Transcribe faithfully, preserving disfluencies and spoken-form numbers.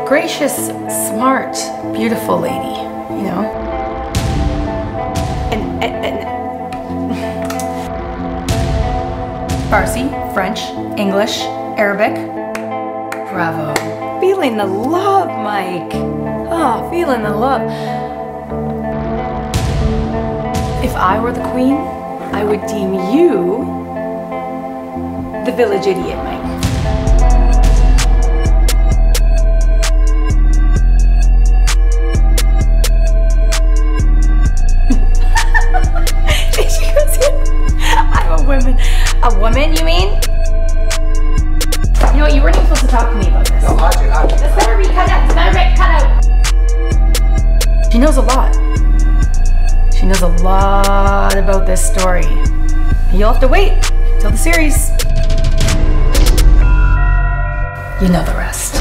gracious, smart, beautiful lady, you know? And, and, and Farsi, French, English, Arabic. Bravo. Feeling the love, Mike. Oh, feeling the love. If I were the queen, I would deem you the village idiot, Mike. I'm a woman. A woman, you mean? You know what, you weren't even supposed to talk to me about this. No, Audrey, Audrey. This better be cut out. This better be cut out. She knows a lot. She knows a lot about this story. You'll have to wait till the series. You know the rest.